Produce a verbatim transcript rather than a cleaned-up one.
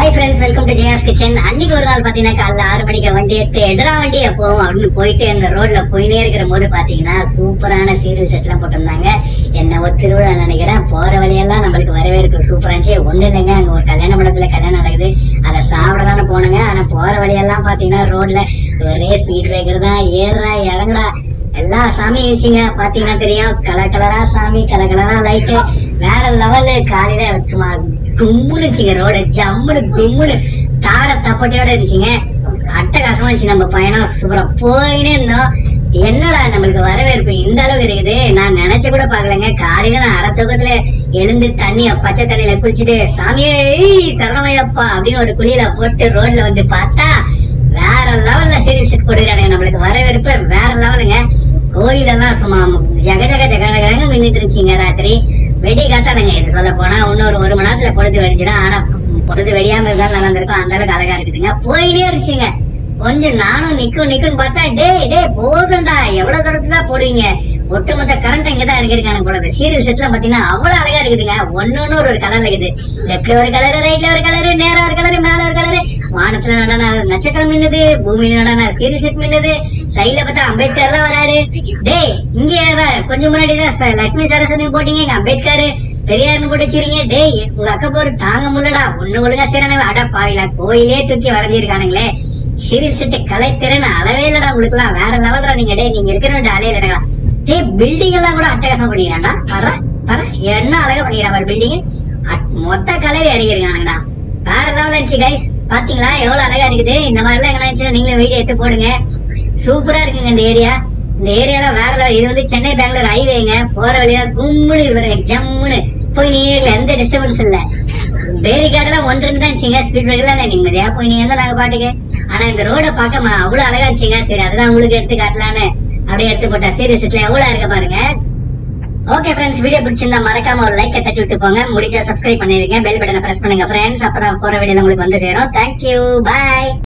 Hi friends, welcome to Jaya's kitchen. அன்னைக்கு ஒரு நாள் பாத்தீங்கன்னா காலைல ஆறு மணிக்கு வண்டி எடுத்து எடரா வண்டியை போவோம் அப்படின்னு போயிட்டு அந்த ரோட்ல போயினே இருக்கிற போது பாத்தீங்கன்னா சூப்பரான சீரியல் செட் எல்லாம் போட்டிருந்தாங்க. என்ன ஒரு திருவிழா நினைக்கிறேன். போற வழியெல்லாம் நம்மளுக்கு வரவேற்பு சூப்பரா இருந்துச்சு. ஒண்ணு இல்லைங்க, அங்க ஒரு கல்யாண மண்டபத்துல கல்யாணம் நடக்குது. அதை சாப்பிடலான்னு போனங்க. ஆனா போற வழியெல்லாம் பாத்தீங்கன்னா ரோட்ல ஒரே ஸ்பீட் பிரேக்கர் தான். ஏறுறா இறங்குடா எல்லா சாமியும் இருந்துச்சுங்க. பாத்தீங்கன்னா தெரியும், கலர் கலரா சாமி, கலர் கலரா லைட்டு, வேற லெவலு. காலையில சும்மா கும்முனுச்சுங்க. ரோடு ஜம்முனு கும்முனு தார தப்பட்டையோட இருந்துச்சுங்க. அட்டகாசமா இருந்துச்சு. நம்ம பயணம் சூப்பரா போயினே இருந்தோம். என்னடா நம்மளுக்கு வரவேற்பு இந்த அளவு இருக்குது, நான் நினைச்ச கூட பாக்கலங்க. காலையில நான் அரை தூக்கத்துல எழுந்து தண்ணிய பச்சை தண்ணியில குளிச்சுட்டு சாமியே சரணமையப்பா அப்படின்னு ஒரு குளியில போட்டு ரோட்ல வந்து பார்த்தா வேற லெவல்ல சீரியல் செட் போட்டுக்கிறாங்க. நம்மளுக்கு வரவேற்பு வேற லெவலுங்க. கோயில் எல்லாம் சும்மா ஜக ஜக ஜக ஜக மின்னிட்டு இருந்துச்சுங்க. ராத்திரி வெடி காத்தானுங்க. இது சொல்ல போனா இன்னொரு ஒரு மணி நேரத்துல பொழுது வெடிச்சிடும். ஆனா பொழுது வெடியாம இருந்தாலும் நடந்திருக்கும். அந்த அளவுக்கு அழகா இருக்குதுங்க. போயிட்டே இருந்துச்சுங்க. கொஞ்சம் நானும் நிக்கும் நிக்கும் பார்த்தா டே டே போதும்டா, எவ்வளவு தூரத்துல தான் போடுவீங்க, ஒட்டுமொத்த கரண்ட் இங்கதான் இருக்கிறாங்க போல. சீரியல் செட் எல்லாம் பாத்தீங்கன்னா அவ்வளவு அழகா இருக்குதுங்க. ஒன்னொன்னு ஒரு கலர்ல இருக்குது. லெப்ட்ல ஒரு கலரு, ரைட்ல ஒரு கலரு, நேரா ஒரு கலரு, மேல ஒரு கலரு, வானத்துல நடன நட்சத்திரம் மின்னுது, பூமியில நடன சீரியல் செட் மின்னுது, சைட்ல பார்த்தா அம்பேத்கர் எல்லாம் வராரு. டே இங்க கொஞ்சம் முன்னாடிதான் லட்சுமி சரஸ்வதி போட்டீங்க, இங்க அம்பேத்கர் பெரியார்னு போட்டு வச்சிருக்கீங்க. டே உங்க அக்கா போரு தாங்க முடியலடா, ஒண்ணு ஒழுங்கா செய்யறாங்க. அட பாவில கோயிலே தூக்கி வரைஞ்சிருக்கானுங்களே. சீரியல் செட்டு கலைத்திறன் அளவே இல்லடா உங்களுக்கு எல்லாம். வேற லெவல்ரா நீங்க. டே நீங்க இருக்கிற அலையில இல்லடா. டே பில்டிங் எல்லாம் கூட அட்டகாசம் பண்ணிக்கிறான்டா. பர பர என்ன அழகா பண்ணிக்கிறான் ஒரு பில்டிங். மொத்த கலர் இறங்கிருக்கானுங்கடா. வேற லெவல் இருந்துச்சு கைஸ். பாத்தீங்களா எவ்வளவு அழகா இருக்குது. இந்த மாதிரி எல்லாம் என்ன நீங்களும் வீடியோ எடுத்து போடுங்க. சூப்பரா இருக்குங்க இந்த ஏரியா. இந்த ஏரியால வேற லெவல். இது வந்து சென்னை பெங்களூர் ஹைவேங்க. போற வழியா கும்முனு இவருங்க ஜம்முன்னு போய் நீர்ல எந்த டிஸ்டர்பன்ஸ் இல்ல. பேரிகார்டெல்லாம் ஒன்று இருந்து தான் இருந்துச்சுங்க. ஸ்பீட் பிரேக்கர்ல நிம்மதியா போய் நீங்க நாங்க பாட்டுக்கு. ஆனா இந்த ரோட பார்க்க அவ்வளவு அழகா இருந்துச்சுங்க. சரி அதுதான் உங்களுக்கு எடுத்து காட்டலான்னு அப்படியே எடுத்து போட்டா. சீரியல் செட்ல எவ்வளவு இருக்க பாருங்க. ஓகே ஃப்ரெண்ட்ஸ், வீடியோ பிடிச்சிருந்தா மறக்காம ஒரு லைக் தட்டி விட்டு போங்க. முடிஞ்சா சப்ஸ்கிரைப் பண்ணிருங்க, பெல் பட்டனை பிரஸ் பண்ணுங்க ஃப்ரெண்ட்ஸ். அப்பதான் போற வீடியோல உங்களுக்கு வந்து சேரும். தேங்க்யூ, பாய்.